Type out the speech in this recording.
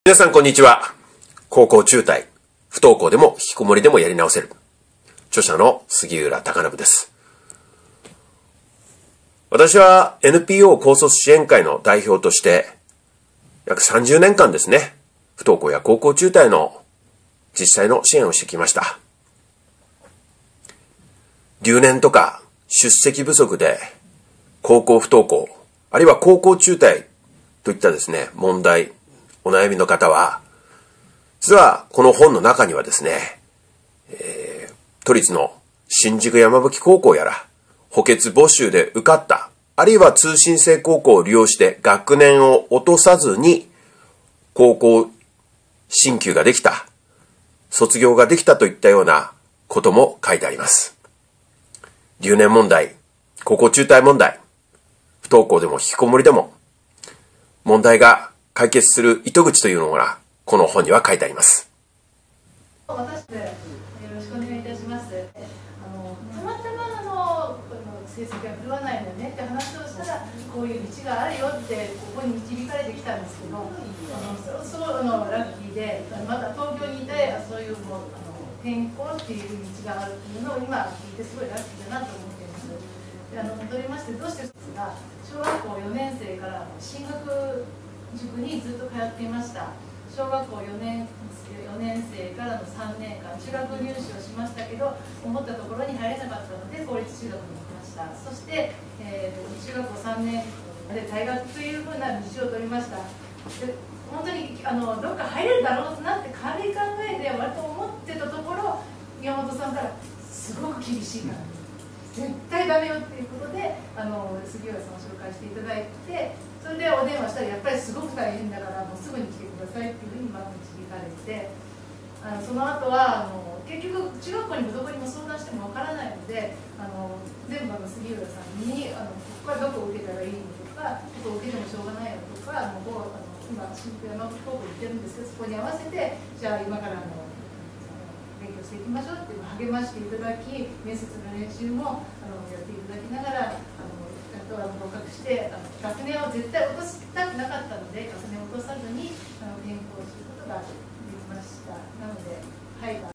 皆さんこんにちは。高校中退、不登校でも引きこもりでもやり直せる。著者の杉浦貴信です。私は NPO 高卒支援会の代表として約30年間ですね、不登校や高校中退の実際の支援をしてきました。留年とか出席不足で高校不登校、あるいは高校中退といったですね、問題、お悩みの方は、実はこの本の中にはですね、都立の新宿山吹高校やら、補欠募集で受かった、あるいは通信制高校を利用して学年を落とさずに高校進級ができた、卒業ができたといったようなことも書いてあります。留年問題、高校中退問題、不登校でも引きこもりでも、問題が解決する糸口というのがこの本には書いてあります。 私でよろしくお願いいたします。たまたま成績が振るわないのよねって話をしたら、こういう道があるよってここに導かれてきたんですけど、そろそろラッキーで、まだ東京にいてそういう転校っていう道があるっていうのを今聞いてすごいラッキーだなと思っています。戻りまして、どうしてですが、小学校4年生から進学塾にずっと通っていました。小学校4年生からの3年間、中学入試をしましたけど、思ったところに入れなかったので公立中学に行きました。そして、中学校3年で退学というふうな道を取りました。で本当にどっか入れるだろうなって軽い考えで割と思ってたところ、宮本さんからすごく厳しいから絶対ダメよっていうことで杉浦さんを紹介していただいて、それでお電話したらやっぱりすごく大変だからもうすぐに来てくださいっていうふうに導かれて、その後は結局中学校にもどこにも相談してもわからないので、全部杉浦さんにここはどこを受けたらいいのとか、ここを受けてもしょうがないよとか、今新宿山口高校行ってるんですけど、そこに合わせてじゃあ今から勉強していきましょうっていうのを励ましていただき、面接の練習もやっていただきながら、あとは合格して学年を絶対落としたくなかったので、学年を落とさずに転校することができました。なので、はい。